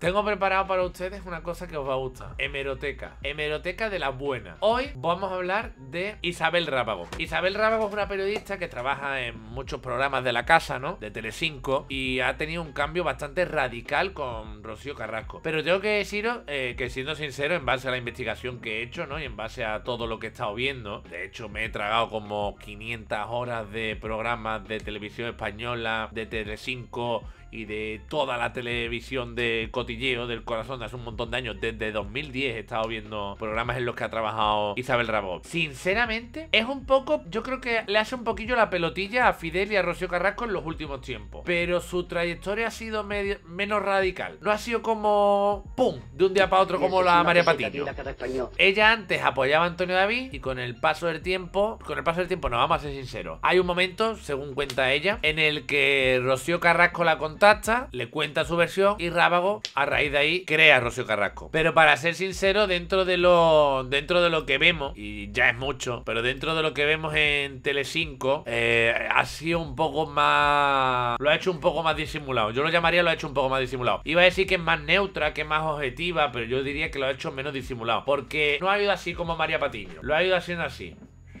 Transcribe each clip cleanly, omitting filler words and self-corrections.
tengo preparado para ustedes una cosa que os va a gustar. Hemeroteca. Hemeroteca de las buenas. Hoy vamos a hablar de Isabel Rábago. Isabel Rábago es una periodista que trabaja en muchos programas de la casa, ¿no? De Telecinco. Y ha tenido un cambio bastante radical con Rocío Carrasco. Pero tengo que deciros que, siendo sincero, en base a la investigación que he hecho, ¿no? Y en base a todo lo que he estado viendo, de hecho me he tragado como 500 horas de programas de televisión española, de Telecinco y de toda la televisión de cotilleo del corazón de hace un montón de años. Desde 2010 he estado viendo programas en los que ha trabajado Isabel Rábago. Sinceramente, es un poco, yo creo que le hace un poquillo la pelotilla a Fidel y a Rocío Carrasco en los últimos tiempos. Pero su trayectoria ha sido menos radical. No ha sido como ¡pum! De un día para otro como la María Patiño. Ella antes apoyaba a Antonio David y con el paso del tiempo, no, vamos a ser sinceros, hay un momento, según cuenta ella, en el que Rocío Carrasco la contacta, le cuenta su versión y Rábago, a raíz de ahí, crea a Rocío Carrasco. Pero para ser sincero, dentro de lo que vemos, y ya es mucho, pero dentro de lo que vemos en Telecinco, ha sido un poco más... Lo ha hecho un poco más disimulado. Yo lo llamaría lo ha hecho un poco más disimulado. Iba a decir que es más neutra, que es más objetiva, pero yo diría que lo ha hecho menos disimulado. Porque no ha ido así como María Patiño. Lo ha ido haciendo así.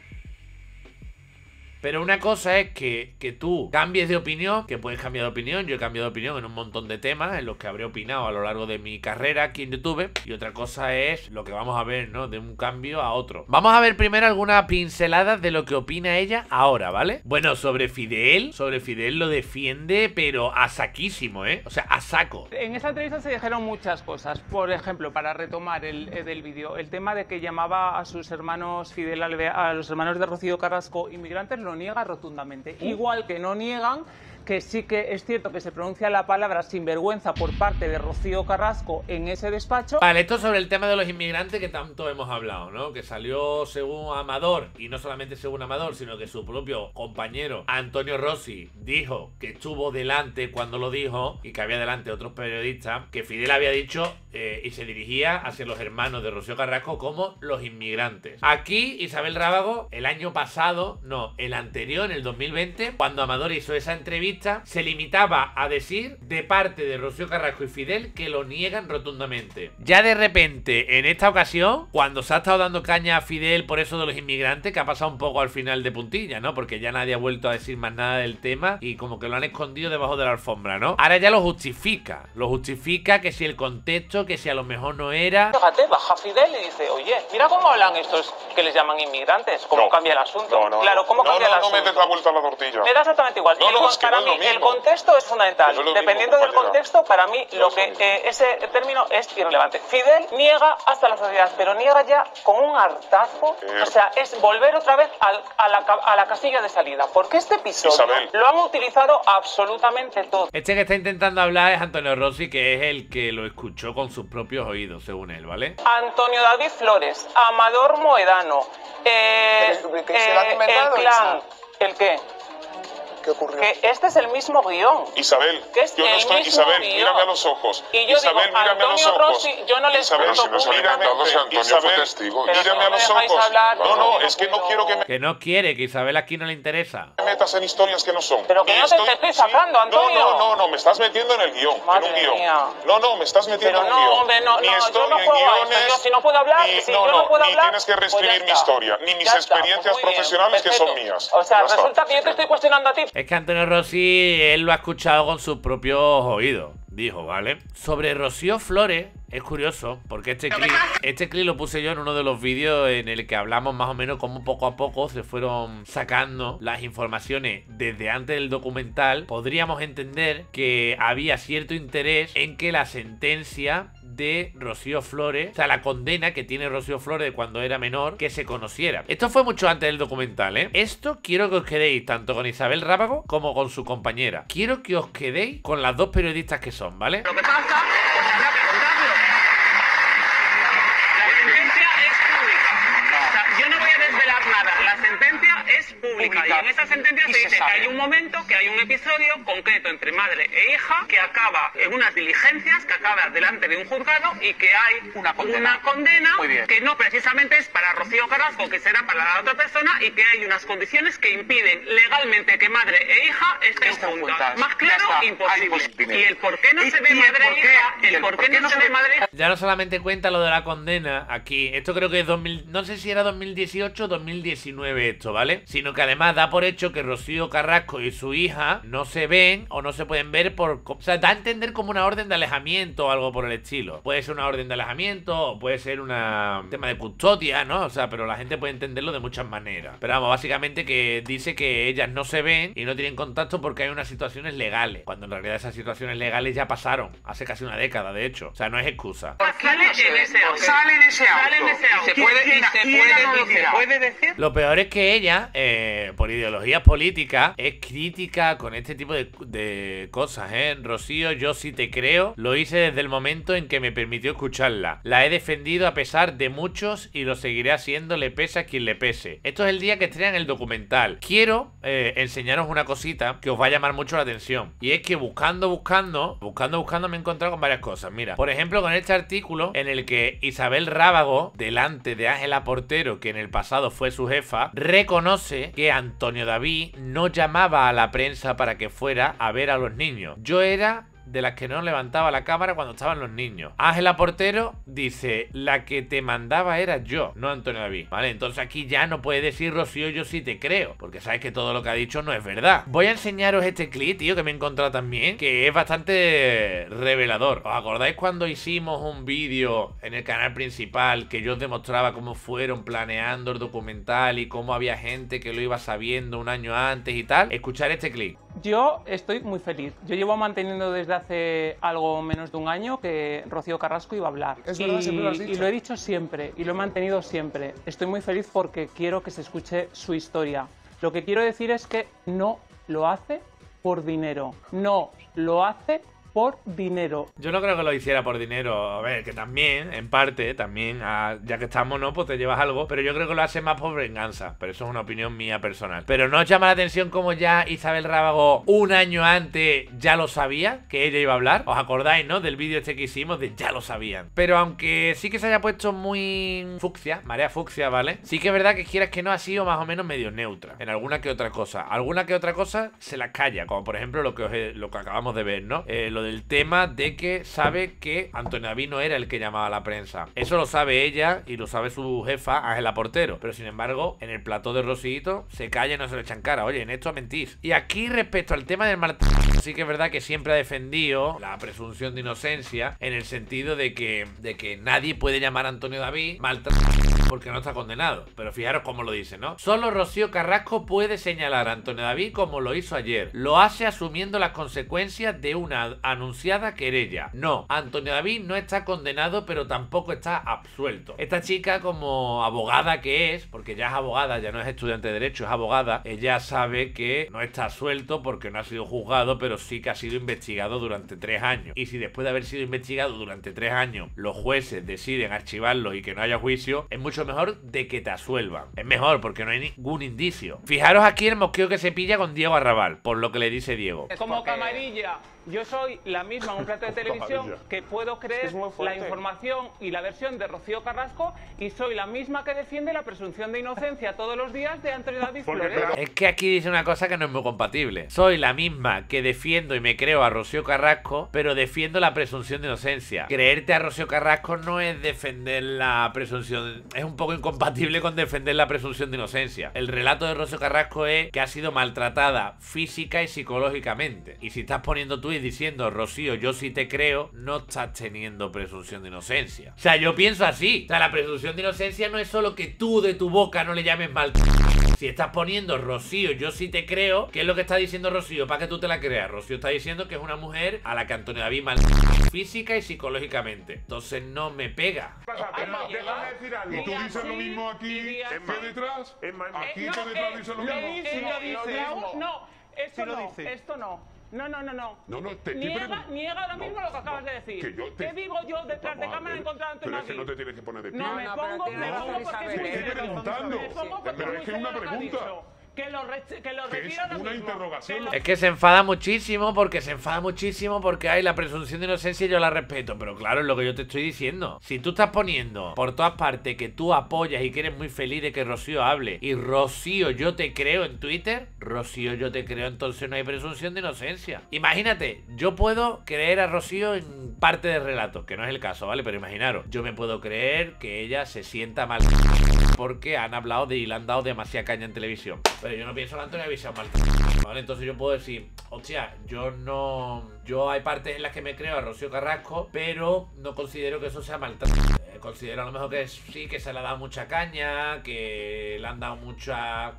Pero una cosa es que tú cambies de opinión, que puedes cambiar de opinión. Yo he cambiado de opinión en un montón de temas en los que habré opinado a lo largo de mi carrera aquí en YouTube. Y otra cosa es lo que vamos a ver, ¿no? De un cambio a otro. Vamos a ver primero algunas pinceladas de lo que opina ella ahora, ¿vale? Bueno, sobre Fidel lo defiende, pero a saquísimo, ¿eh? O sea, a saco. En esa entrevista se dijeron muchas cosas. Por ejemplo, para retomar del vídeo, el tema de que llamaba a sus hermanos Fidel, a los hermanos de Rocío Carrasco, inmigrantes, lo niega rotundamente. Igual que no niegan que sí que es cierto que se pronuncia la palabra sinvergüenza por parte de Rocío Carrasco en ese despacho. Vale, esto sobre el tema de los inmigrantes que tanto hemos hablado, ¿no? Que salió según Amador, y no solamente según Amador, sino que su propio compañero Antonio Rossi dijo que estuvo delante cuando lo dijo, y que había delante otros periodistas, que Fidel había dicho y se dirigía hacia los hermanos de Rocío Carrasco como los inmigrantes. Aquí Isabel Rábago, el año pasado, no, el anterior, en el 2020, cuando Amador hizo esa entrevista, se limitaba a decir de parte de Rocío Carrasco y Fidel que lo niegan rotundamente. Ya de repente, en esta ocasión, cuando se ha estado dando caña a Fidel por eso de los inmigrantes, que ha pasado un poco al final de puntilla, ¿no? Porque ya nadie ha vuelto a decir más nada del tema y como que lo han escondido debajo de la alfombra, ¿no? Ahora ya lo justifica que si el contexto, que si a lo mejor no era... Fíjate, baja Fidel y dice, oye, mira cómo hablan estos que les llaman inmigrantes, cómo cambia el asunto. Claro, cómo cambia el asunto. No me des la vuelta a la tortilla. Me da exactamente igual. Para mí el contexto es fundamental. Dependiendo del contexto, para mí ese término es irrelevante. Fidel niega hasta la sociedad, pero niega ya con un hartazgo. O sea, es volver otra vez a la casilla de salida. Porque este episodio lo han utilizado absolutamente todo. Este que está intentando hablar es Antonio Rossi, que es el que lo escuchó con sus propios oídos, según él, ¿vale? Antonio David Flores, Amador Moedano, el clan, ¿el qué? ¿Qué ocurrió? Que este es el mismo guión. Isabel, yo no estoy... Isabel, mírame a los ojos. Y yo Isabel, digo, mírame a los Antonio ojos. Rossi, yo no les Isabel, pregunto públicamente. Isabel, mírame a los ojos. Hablar, no, es que no quiero que me... Que no quiere, que Isabel aquí no le interesa. metas en historias que no son. Pero que no te estoy sacando, Antonio. No, me estás metiendo en el guión. Madre en un guión. mía. No, me estás metiendo en un guión. Hombre, no, ni yo estoy no en puedo guiones, yo si no puedo hablar, si yo no puedo ni hablar, tienes que pues ya reescribir mi está. historia, ni mis Ya está, experiencias pues muy bien, profesionales que son perfecto. mías. O sea, Ya resulta está. que yo te estoy cuestionando a ti. Es que Antonio Rossi, él lo ha escuchado con sus propios oídos, dijo, ¿vale? Sobre Rocío Flores, es curioso, porque este clip lo puse yo en uno de los vídeos en el que hablamos más o menos cómo poco a poco se fueron sacando las informaciones desde antes del documental. Podríamos entender que había cierto interés en que la sentencia de Rocío Flores, o sea, la condena que tiene Rocío Flores de cuando era menor, que se conociera. Esto fue mucho antes del documental, ¿eh? Esto quiero que os quedéis tanto con Isabel Rábago como con su compañera. Quiero que os quedéis con las dos periodistas que son, ¿vale? Lo que pasa, rápido. La sentencia es pública. O sea, yo no voy a desvelar nada. La sentencia es pública. pública. Y en esa sentencia se dice que hay un momento, que hay un episodio concreto entre madre e hija que acaba en unas diligencias, que acaba delante de un juzgado y que hay una condena que no precisamente es para Rocío Carrasco, que será para la otra persona, y que hay unas condiciones que impiden legalmente que madre e hija estén juntas. Más claro, imposible. Y el por qué no se ve madre e hija, el por qué no se ve madre e hija. Ya no solamente cuenta lo de la condena aquí, esto creo que es no sé si era 2018 o 2019 esto, ¿vale? Sino que además da por hecho que Rocío Carrasco y su hija no se ven o no se pueden ver por... O sea, da a entender como una orden de alejamiento o algo por el estilo. Puede ser una orden de alejamiento o puede ser un tema de custodia, ¿no? O sea, pero la gente puede entenderlo de muchas maneras. Pero vamos, básicamente que dice que ellas no se ven y no tienen contacto porque hay unas situaciones legales, cuando en realidad esas situaciones legales ya pasaron hace casi una década, de hecho. O sea, no es excusa. Sale en ese auto. Sale en ese auto. Se puede decir. Lo peor es que ella, por ideologías políticas, es crítica con este tipo de cosas, ¿eh? Rocío, yo sí te creo. Lo hice desde el momento en que me permitió escucharla. La he defendido a pesar de muchos y lo seguiré haciendo, le pese a quien le pese. Esto es el día que estrenan el documental. Quiero enseñaros una cosita que os va a llamar mucho la atención. Y es que buscando me he encontrado con varias cosas. Mira, por ejemplo, con este artículo en el que Isabel Rábago, delante de Ángela Portero, que en el pasado fue su jefa, reconoce que Antonio David no llamaba a la prensa para que fuera a ver a los niños. Yo era de las que no levantaba la cámara cuando estaban los niños. Ángela Portero dice, la que te mandaba era yo, no Antonio David, ¿vale? Entonces aquí ya no puede decir Rocío, yo sí te creo, porque sabes que todo lo que ha dicho no es verdad. Voy a enseñaros este clip, tío, que me he encontrado también, que es bastante revelador. ¿Os acordáis cuando hicimos un vídeo en el canal principal que yo os demostraba cómo fueron planeando el documental y cómo había gente que lo iba sabiendo un año antes y tal? Escuchar este clip. Yo estoy muy feliz. Yo llevo manteniendo desde hace algo menos de un año que Rocío Carrasco iba a hablar. Es verdad, siempre lo has dicho. Y lo he dicho siempre y lo he mantenido siempre. Estoy muy feliz porque quiero que se escuche su historia. Lo que quiero decir es que no lo hace por dinero. No lo hace por dinero. Yo no creo que lo hiciera por dinero. A ver, que también, en parte, también, ya que estamos, ¿no? Pues te llevas algo. Pero yo creo que lo hace más por venganza. Pero eso es una opinión mía personal. Pero ¿no os llama la atención como ya Isabel Rábago un año antes ya lo sabía que ella iba a hablar? ¿Os acordáis, no? Del vídeo este que hicimos de ya lo sabían. Pero aunque sí que se haya puesto muy fucsia, marea fucsia, ¿vale? Sí que es verdad que quieras que no ha sido más o menos medio neutra en alguna que otra cosa. Alguna que otra cosa se la calla. Como por ejemplo lo que acabamos de ver, ¿no? Lo del tema de que sabe que Antonio David no era el que llamaba a la prensa. Eso lo sabe ella y lo sabe su jefa, Ángela Portero. Pero sin embargo, en el plató de Rosito se calla y no se le echan cara. Oye, en esto mentís. Y aquí respecto al tema del maltrato, sí que es verdad que siempre ha defendido la presunción de inocencia en el sentido de que nadie puede llamar a Antonio David maltrato porque no está condenado. Pero fijaros cómo lo dice, ¿no? Solo Rocío Carrasco puede señalar a Antonio David como lo hizo ayer. Lo hace asumiendo las consecuencias de una anunciada querella. No, Antonio David no está condenado, pero tampoco está absuelto. Esta chica, como abogada que es, porque ya es abogada, ya no es estudiante de derecho, es abogada, ella sabe que no está absuelto porque no ha sido juzgado, pero sí que ha sido investigado durante 3 años. Y si después de haber sido investigado durante 3 años los jueces deciden archivarlo y que no haya juicio, es mucho mejor de que te absuelvan. Es mejor porque no hay ningún indicio. Fijaros aquí el mosqueo que se pilla con Diego Arrabal, por lo que le dice Diego. Como camarilla, yo soy la misma en un plato de televisión que puedo creer la información y la versión de Rocío Carrasco, y soy la misma que defiende la presunción de inocencia todos los días de Antonio David Flores. Es que aquí dice una cosa que no es muy compatible. Soy la misma que defiendo y me creo a Rocío Carrasco, pero defiendo la presunción de inocencia. Creerte a Rocío Carrasco no es defender la presunción, es un poco incompatible con defender la presunción de inocencia. El relato de Rocío Carrasco es que ha sido maltratada física y psicológicamente. Y si estás poniendo tú y diciendo, Rocío, yo sí te creo, no estás teniendo presunción de inocencia. O sea, yo pienso así. O sea, la presunción de inocencia no es solo que tú de tu boca no le llames mal. Si estás poniendo, Rocío, yo sí te creo, ¿qué es lo que está diciendo Rocío? Para que tú te la creas. Rocío está diciendo que es una mujer a la que Antonio David maltrata física y psicológicamente. Entonces no me pega. Déjame decir algo. ¿Y tú dices lo mismo aquí que detrás? Aquí que detrás dices lo mismo. No, esto no, esto no. No. Niega ahora mismo lo que acabas de decir. ¿Qué digo yo detrás de cámara en contra de Antonio David? Pero es que no te tienes que poner de pie. No, me pongo porque es muy Estoy preguntando. Me pongo porque Pero es que es una pregunta. Que lo retiro ahora una mismo. interrogación. Es que se enfada muchísimo porque hay la presunción de inocencia y yo la respeto. Pero claro, es lo que yo te estoy diciendo. Si tú estás poniendo por todas partes que tú apoyas y que eres muy feliz de que Rocío hable, y Rocío yo te creo en Twitter, Rocío yo te creo, entonces no hay presunción de inocencia. Imagínate, yo puedo creer a Rocío en parte del relato, que no es el caso, ¿vale? Pero imaginaros, yo me puedo creer que ella se sienta mal porque han hablado de y le han dado demasiada caña en televisión. Pero yo no pienso que Antonio David sea mal, ¿vale? Entonces yo puedo decir, hostia, yo hay partes en las que me creo a Rocío Carrasco, pero no considero que eso sea maltrato. Considero a lo mejor que sí, que se le ha dado mucha caña, que le han dado mucha...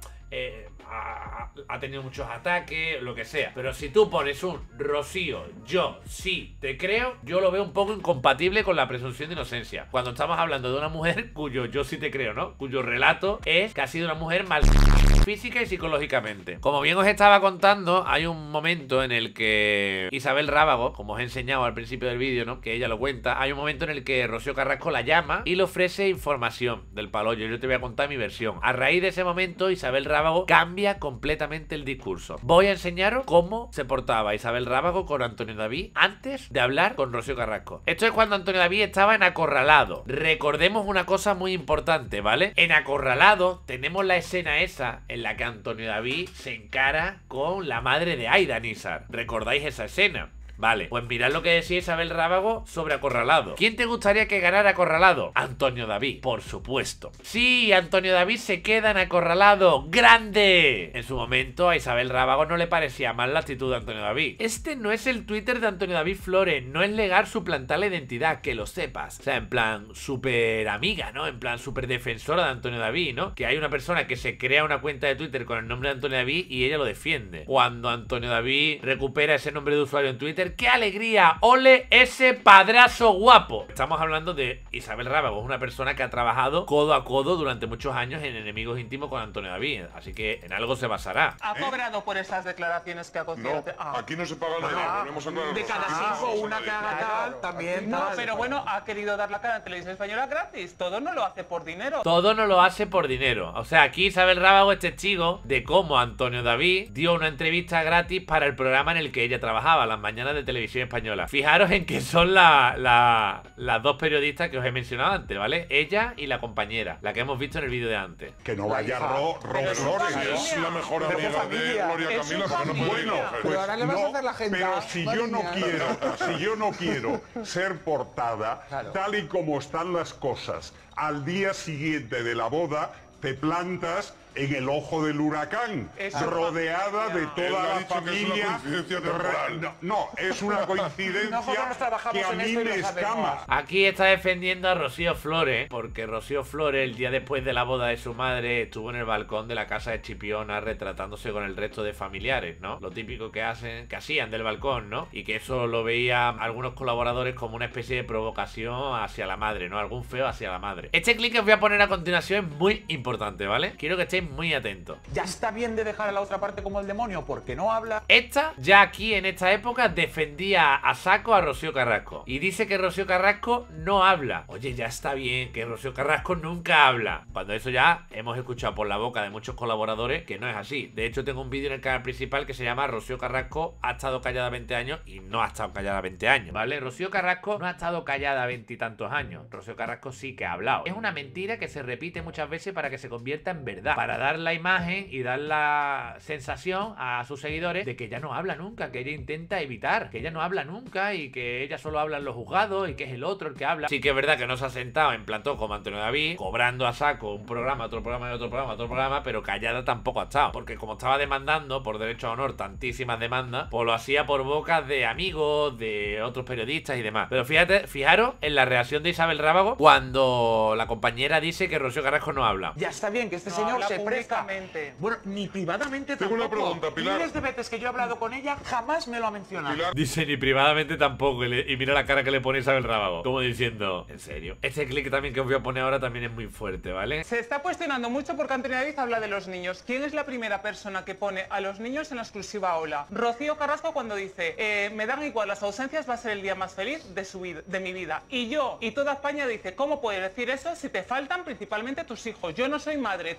ha tenido muchos ataques, lo que sea. Pero si tú pones un Rocío, yo sí te creo, yo lo veo un poco incompatible con la presunción de inocencia. Cuando estamos hablando de una mujer cuyo yo sí te creo, ¿no? Cuyo relato es que ha sido una mujer mal física y psicológicamente. Como bien os estaba contando, hay un momento en el que Isabel Rábago, como os he enseñado al principio del vídeo, ¿no? Que ella lo cuenta, hay un momento en el que Rocío Carrasco la llama y le ofrece información del Palollo. Yo te voy a contar mi versión. A raíz de ese momento, Isabel Rábago cambia completamente el discurso. Voy a enseñaros cómo se portaba Isabel Rábago con Antonio David antes de hablar con Rocío Carrasco. Esto es cuando Antonio David estaba en Acorralado. Recordemos una cosa muy importante, ¿vale? En Acorralado tenemos la escena esa en la que Antonio David se encara con la madre de Aida Nízar. ¿Recordáis esa escena? Vale, pues mirad lo que decía Isabel Rábago sobre Acorralado. ¿Quién te gustaría que ganara Acorralado? Antonio David, por supuesto. Sí, Antonio David se queda en Acorralado. ¡Grande! En su momento a Isabel Rábago no le parecía mal la actitud de Antonio David. Este no es el Twitter de Antonio David Flores. No es legal suplantar la identidad, que lo sepas. O sea, en plan súper amiga, ¿no? En plan súper defensora de Antonio David, ¿no? Que hay una persona que se crea una cuenta de Twitter con el nombre de Antonio David y ella lo defiende. Cuando Antonio David recupera ese nombre de usuario en Twitter, ¡qué alegría! ¡Ole ese padrazo guapo! Estamos hablando de Isabel Rábago, una persona que ha trabajado codo a codo durante muchos años en Enemigos Íntimos con Antonio David, así que en algo se basará. ¿Ha cobrado por esas declaraciones que ha concedido? No, aquí no se paga nada, ponemos a claro. De cada 5 una que haga tal, también. No, pero bueno, ha querido dar la cara en Televisión Española gratis. Todo no lo hace por dinero. Todo no lo hace por dinero. O sea, aquí Isabel Rábago es testigo de cómo Antonio David dio una entrevista gratis para el programa en el que ella trabajaba, Las Mañanas de Televisión Española. Fijaros en que son las dos periodistas que os he mencionado antes, ¿vale? Ella y la compañera, la que hemos visto en el vídeo de antes. Que no vaya Flores, Es la mejor amiga de Gloria Camila, porque no puede pero ahora le vas a hacer la gente. Pero si yo no quiero ser portada, tal y como están las cosas, al día siguiente de la boda te plantas en el ojo del huracán, rodeada de toda la familia. No, es una coincidencia que a mí me escama. Aquí está defendiendo a Rocío Flores, porque Rocío Flores, el día después de la boda de su madre, estuvo en el balcón de la casa de Chipiona retratándose con el resto de familiares, ¿no? Lo típico que hacían del balcón, ¿no? Y que eso lo veían algunos colaboradores como una especie de provocación hacia la madre, ¿no? Algún feo hacia la madre. Este clic que os voy a poner a continuación es muy importante, ¿vale? Quiero que estéis muy atentos. Ya está bien de dejar a la otra parte como el demonio, porque no habla. Esta, ya aquí en esta época, defendía a saco a Rocío Carrasco. Y dice que Rocío Carrasco no habla. Oye, ya está bien, que Rocío Carrasco nunca habla. Cuando eso ya hemos escuchado por la boca de muchos colaboradores que no es así. De hecho, tengo un vídeo en el canal principal que se llama Rocío Carrasco ha estado callada 20 años y no ha estado callada 20 años, ¿vale? Rocío Carrasco no ha estado callada 20 y tantos años. Rocío Carrasco sí que ha hablado. Es una mentira que se repite muchas veces para que se convierta en verdad. Para dar la imagen y dar la sensación a sus seguidores de que ella no habla nunca, que ella intenta evitar, que ella no habla nunca y que ella solo habla en los juzgados y que es el otro el que habla. Sí que es verdad que no se ha sentado en plató como Antonio David, cobrando a saco un programa, otro programa y otro programa, otro programa, pero callada tampoco ha estado, porque como estaba demandando por derecho a honor tantísimas demandas, pues lo hacía por bocas de amigos, de otros periodistas y demás. Pero fijaros en la reacción de Isabel Rábago cuando la compañera dice que Rocío Carrasco no habla. Ya está bien que este señor se presta. Bueno, ni privadamente Tengo tampoco. una pregunta, Pilar. Miles de veces que yo he hablado con ella, jamás me lo ha mencionado. Pilar. Dice ni privadamente tampoco. Y mira la cara que le pone Isabel Rábago, como diciendo, ¿en serio? Este clic también que os voy a poner ahora también es muy fuerte, ¿vale? Se está cuestionando mucho porque Antonio David habla de los niños. ¿Quién es la primera persona que pone a los niños en la exclusiva ola? Rocío Carrasco, cuando dice me dan igual las ausencias, va a ser el día más feliz de mi vida. Y yo y toda España dice, ¿cómo puedes decir eso si te faltan principalmente tus hijos? Yo no soy madre, tú serías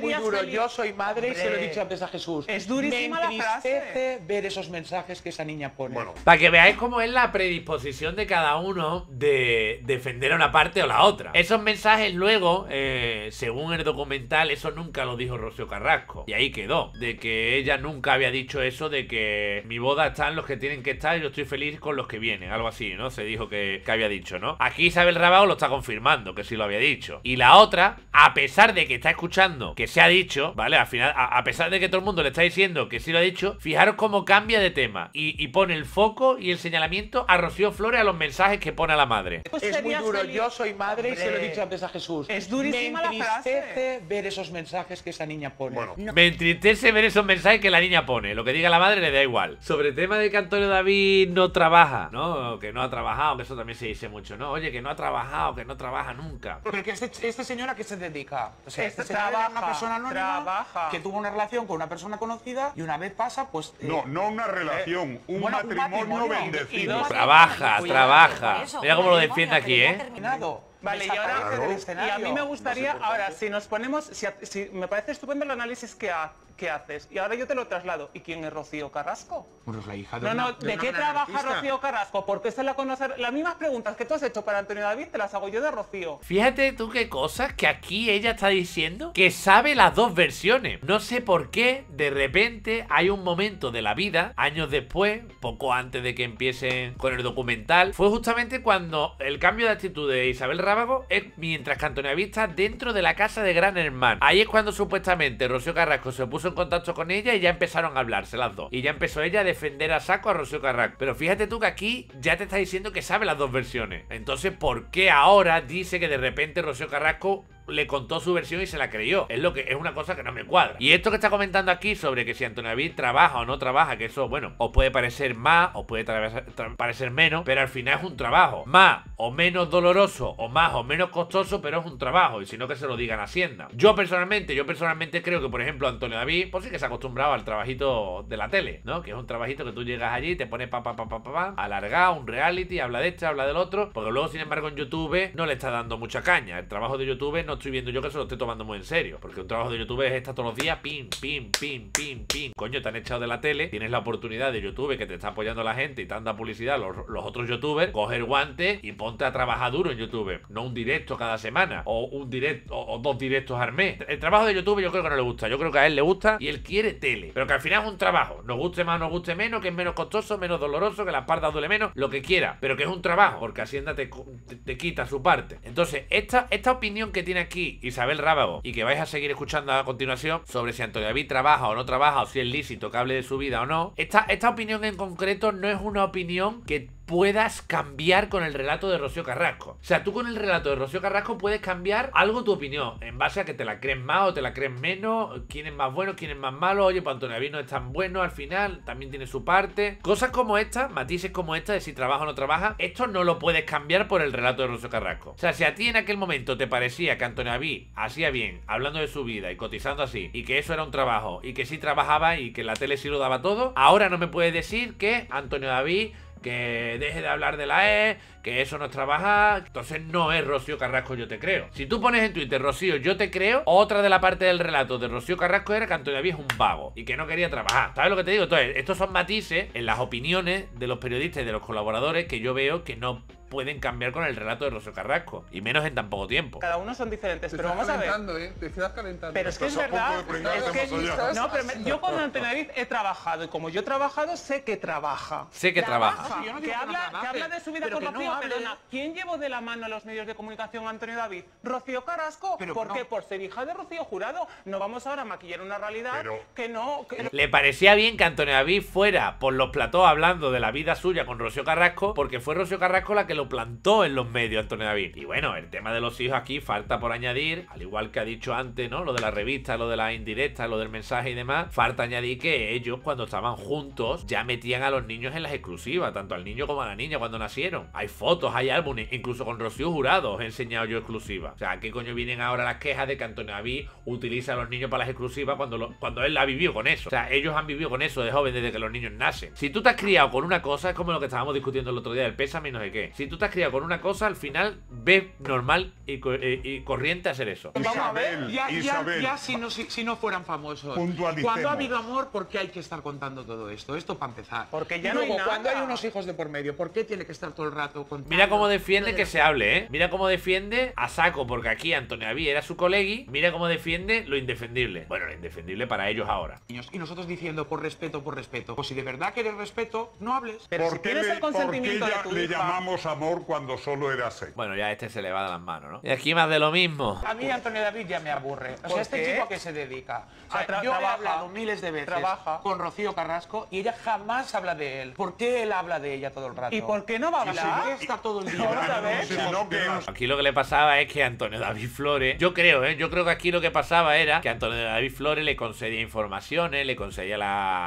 muy duro. Yo soy madre y se lo he dicho antes a Jesús. Es durísima la frase. Me entristece ver esos mensajes que esa niña pone. Bueno. Para que veáis cómo es la predisposición de cada uno de defender a una parte o la otra. Esos mensajes luego, según el documental, eso nunca lo dijo Rocío Carrasco. Y ahí quedó. De que ella nunca había dicho eso de que mi boda están los que tienen que estar y yo estoy feliz con los que vienen. Algo así, ¿no? Se dijo que había dicho, ¿no? Aquí Isabel Rábago lo está confirmando, que sí lo había dicho. Y la otra, a pesar de que está escuchando que se ha dicho, ¿vale? Al final, a pesar de que todo el mundo le está diciendo que sí lo ha dicho, fijaros cómo cambia de tema y pone el foco y el señalamiento a Rocío Flores a los mensajes que pone a la madre. Pues es muy duro. Yo soy madre y se lo he dicho antes a Jesús. Es durísima la frase. Me entristece ver esos mensajes que esa niña pone. Bueno. Me entristece ver esos mensajes que la niña pone. Lo que diga la madre le da igual. Sobre el tema de que Antonio David no trabaja, ¿no? Que no ha trabajado, que eso también se dice mucho, ¿no? Oye, que no ha trabajado, que no trabaja nunca. Pero que este señor ¿a qué se dedica? O sea, Este señor era una trabaja, persona anónima trabaja. que tuvo una relación con una persona conocida y una vez pasa, pues... No una relación, un bueno, un matrimonio matrimonio. bendecido. Trabaja, trabaja. Eso, Mira cómo lo matrimonio, defiende aquí, que ya ¿eh? terminado. Vale, y ahora, Desaparece del y escenario. a mí me gustaría, No sé por qué. ahora, si nos ponemos, si me parece estupendo el análisis que haces, y ahora yo te lo traslado. ¿Y quién es Rocío Carrasco? Bueno, es la hija de No, una- no, de ¿de una qué gran trabaja artista. Rocío Carrasco? ¿Por qué se la conoce? Las mismas preguntas que tú has hecho para Antonio David te las hago yo de Rocío. Fíjate tú qué cosas que aquí ella está diciendo que sabe las dos versiones. No sé por qué, de repente hay un momento de la vida, años después, poco antes de que empiecen con el documental, fue justamente cuando el cambio de actitud de Isabel Rábago es mientras que Antonio David está dentro de la casa de Gran Hermano. Ahí es cuando supuestamente Rocío Carrasco se puso en contacto con ella y ya empezaron a hablarse las dos. Y ya empezó ella a defender a saco a Rocío Carrasco. Pero fíjate tú que aquí ya te está diciendo que sabe las dos versiones. Entonces, ¿por qué ahora dice que de repente Rocío Carrasco le contó su versión y se la creyó? Es una cosa que no me cuadra. Y esto que está comentando aquí sobre que si Antonio David trabaja o no trabaja, que eso, bueno, os puede parecer más, os puede parecer menos, pero al final es un trabajo. Más o menos doloroso, o más o menos costoso, pero es un trabajo. Y si no, que se lo digan a Hacienda. Yo personalmente creo que, por ejemplo, Antonio David, pues sí que se ha acostumbrado al trabajito de la tele, ¿no? Que es un trabajito que tú llegas allí, te pones alargado, un reality, habla de este, habla del otro, porque luego, sin embargo, en YouTube no le está dando mucha caña. El trabajo de YouTube no estoy viendo yo que se lo esté tomando muy en serio, porque un trabajo de YouTube es estar todos los días pim. Coño, te han echado de la tele, tienes la oportunidad de YouTube que te está apoyando la gente y te han dado publicidad los otros youtubers, coge el guante y ponte a trabajar duro en YouTube, no un directo cada semana o un directo o dos directos al mes. El trabajo de YouTube yo creo que no le gusta, yo creo que a él le gusta y él quiere tele, pero que al final es un trabajo, nos guste más, nos guste menos, que es menos costoso, menos doloroso, que la espalda duele menos, lo que quiera, pero que es un trabajo, porque Hacienda te quita su parte. Entonces, esta opinión que tiene aquí Isabel Rábago y que vais a seguir escuchando a continuación sobre si Antonio David trabaja o no trabaja, o si es lícito que hable de su vida o no, esta opinión en concreto no es una opinión que puedas cambiar con el relato de Rocío Carrasco. O sea, tú con el relato de Rocío Carrasco puedes cambiar algo tu opinión, en base a que te la crees más o te la crees menos, quién es más bueno, quién es más malo. Oye, pues Antonio David no es tan bueno al final, también tiene su parte. Cosas como esta, matices como esta de si trabaja o no trabaja, esto no lo puedes cambiar por el relato de Rocío Carrasco. O sea, si a ti en aquel momento te parecía que Antonio David hacía bien, hablando de su vida y cotizando así, y que eso era un trabajo, y que sí trabajaba y que la tele sí lo daba todo, ahora no me puedes decir que Antonio David que deje de hablar de la E, que eso no es trabajar. Entonces no es Rocío Carrasco, yo te creo. Si tú pones en Twitter Rocío, yo te creo, otra de la parte del relato de Rocío Carrasco era que Antonio David es un vago y que no quería trabajar. ¿Sabes lo que te digo? Entonces, estos son matices en las opiniones de los periodistas y de los colaboradores que yo veo que no pueden cambiar con el relato de Rocío Carrasco, y menos en tan poco tiempo. Cada uno son diferentes, Te pero estás vamos a ver. calentando, Te estás calentando. Pero es que es Estás a punto verdad. de pringarte Es que, más allá. no, pero yo con Antonio David he trabajado, y como yo he trabajado, sé que trabaja. Sé que trabaja. Yo no Que digo que no habla trabaje, de su vida pero con que no Rocío, hable. perdona. ¿Quién llevó de la mano a los medios de comunicación a Antonio David? Rocío Carrasco. Pero ¿Por no. qué? Por ser hija de Rocío Jurado. No vamos ahora a maquillar una realidad Pero- que no... Le parecía bien que Antonio David fuera por los platós hablando de la vida suya con Rocío Carrasco, porque fue Rocío Carrasco la que lo plantó en los medios, Antonio David. Y bueno, el tema de los hijos aquí falta por añadir, al igual que ha dicho antes, ¿no? Lo de la revista, lo de las indirectas, lo del mensaje y demás. Falta añadir que ellos, cuando estaban juntos, ya metían a los niños en las exclusivas, tanto al niño como a la niña cuando nacieron. Hay fotos, hay álbumes, incluso con Rocío Jurado os he enseñado yo exclusivas. O sea, ¿a qué coño vienen ahora las quejas de que Antonio David utiliza a los niños para las exclusivas cuando él la vivió con eso? O sea, ellos han vivido con eso de joven desde que los niños nacen. Si tú te has criado con una cosa, es como lo que estábamos discutiendo el otro día del pésame y no sé qué. Si Si tú te has criado con una cosa, al final ves normal y corriente hacer eso. Vamos a ver, Isabel. ya si no fueran famosos. Cuando ha habido amor, ¿por qué hay que estar contando todo esto? Esto para empezar. Porque ya y no hay luego, nada. cuando hay unos hijos de por medio, ¿por qué tiene que estar todo el rato contando? Mira cómo defiende que se hable, ¿eh? Mira cómo defiende a saco, porque aquí Antonio David era su colegui. Mira cómo defiende lo indefendible. Bueno, lo indefendible para ellos ahora. Y nosotros diciendo por respeto, por respeto. Pues si de verdad quieres respeto, no hables. Pero ¿Por si qué tienes el consentimiento de tu le hija... llamamos amor cuando solo era sexo? Bueno, ya este se le va de las manos, ¿no? Y aquí más de lo mismo. A mí Antonio David ya me aburre. O sea, este chico ¿a qué se dedica? O sea, yo he hablado miles de veces con Rocío Carrasco y ella jamás habla de él. ¿Por qué él habla de ella todo el rato? ¿Y por qué no va a hablar? ¿Por qué está todo el día? Aquí lo que le pasaba es que Antonio David Flores, yo creo que aquí lo que pasaba era que Antonio David Flores le concedía informaciones, le concedía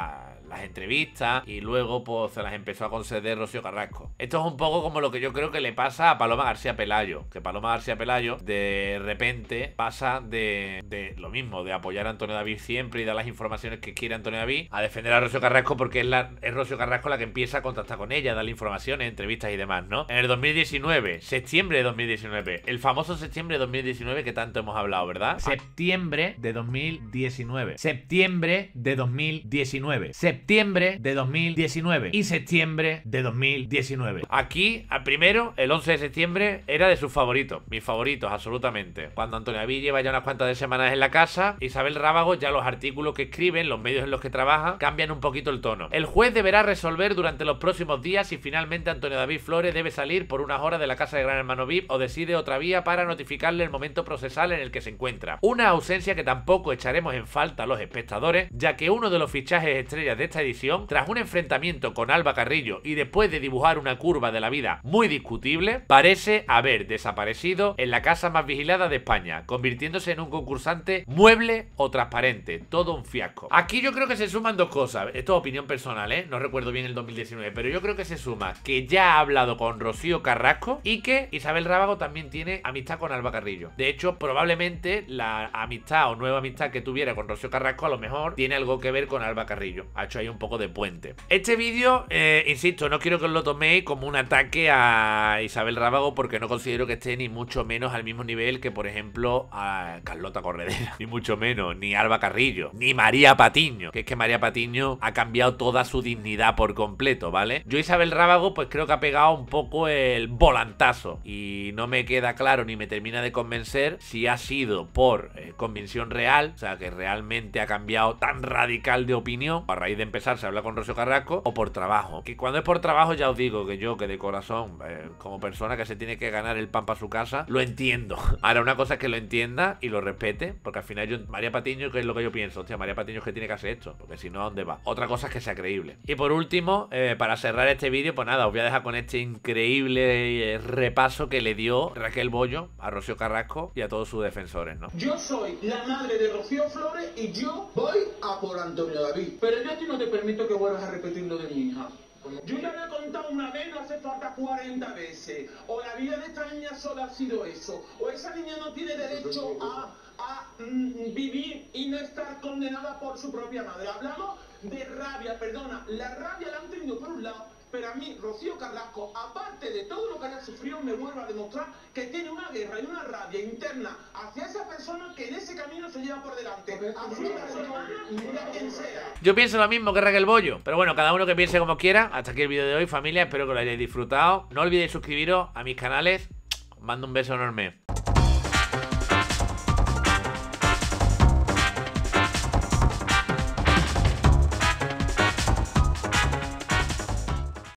las entrevistas y luego pues se las empezó a conceder Rocío Carrasco. Esto es un poco como lo que yo creo que le pasa a Paloma García Pelayo, que Paloma García Pelayo de repente pasa de lo mismo, de apoyar a Antonio David siempre y dar las informaciones que quiere Antonio David, a defender a Rocío Carrasco porque es Rocío Carrasco la que empieza a contactar con ella, darle informaciones, entrevistas y demás, ¿no? En el 2019, septiembre de 2019, el famoso septiembre de 2019 que tanto hemos hablado, ¿verdad? Septiembre de 2019. Septiembre de 2019. Septiembre de 2019 y septiembre de 2019. Aquí, al primero, el 11 de septiembre, era de sus favoritos, mis favoritos, absolutamente. Cuando Antonio David lleva ya unas cuantas de semanas en la casa, Isabel Rábago, ya los artículos que escriben, los medios en los que trabaja, cambian un poquito el tono. El juez deberá resolver durante los próximos días si finalmente Antonio David Flores debe salir por unas horas de la casa de Gran Hermano VIP o decide otra vía para notificarle el momento procesal en el que se encuentra. Una ausencia que tampoco echaremos en falta a los espectadores, ya que uno de los fichajes estrellas de esta edición, tras un enfrentamiento con Alba Carrillo y después de dibujar una curva de la vida muy discutible, parece haber desaparecido en la casa más vigilada de España, convirtiéndose en un concursante mueble o transparente. Todo un fiasco. Aquí yo creo que se suman dos cosas. Esto es opinión personal, ¿eh? No recuerdo bien el 2019, pero yo creo que se suma que ya ha hablado con Rocío Carrasco y que Isabel Rábago también tiene amistad con Alba Carrillo. De hecho, probablemente la amistad o nueva amistad que tuviera con Rocío Carrasco a lo mejor tiene algo que ver con Alba Carrillo. Ha hecho ahí un poco de puente. Este vídeo, insisto, no quiero que os lo toméis como un ataque a Isabel Rábago porque no considero que esté ni mucho menos al mismo nivel que, por ejemplo, a Carlota Corredera. Ni mucho menos, ni Alba Carrillo, ni María Patiño. Que es que María Patiño ha cambiado toda su dignidad por completo, ¿vale? Yo Isabel Rábago pues creo que ha pegado un poco el volantazo y no me queda claro ni me termina de convencer si ha sido por convicción real, o sea que realmente ha cambiado tan radical de opinión a raíz de empezarse a hablar con Rocío Carrasco, o por trabajo. Que cuando es por trabajo ya os digo que yo, que de corazón, como persona que se tiene que ganar el pan para su casa, lo entiendo. Ahora una cosa es que lo entienda y lo respete, porque al final yo, María Patiño, que es lo que yo pienso, hostia, María Patiño es que tiene que hacer esto, porque si no, ¿a dónde va? Otra cosa es que sea creíble. Y por último, para cerrar este vídeo, pues nada, os voy a dejar con este increíble repaso que le dio Raquel Bollo a Rocío Carrasco y a todos sus defensores, ¿no? Yo soy la madre de Rocío Flores y yo voy a por Antonio David. Pero yo a ti no te permito que vuelvas a repetir lo de mi hija. Yo ya lo he contado una vez, no hace falta 40 veces. O la vida de esta niña solo ha sido eso. O esa niña no tiene derecho a vivir y no estar condenada por su propia madre. Hablamos de rabia, perdona. La rabia la han tenido por un lado, pero a mí, Rocío Carrasco, aparte de todo lo que haya sufrido, me vuelve a demostrar que tiene una guerra y una rabia interna hacia esa persona que en ese camino se lleva por delante. Hacia su hermana y a quien sea. Yo pienso lo mismo que Raquel Bollo, pero bueno, cada uno que piense como quiera. Hasta aquí el vídeo de hoy, familia, espero que lo hayáis disfrutado. No olvidéis suscribiros a mis canales. Os mando un beso enorme.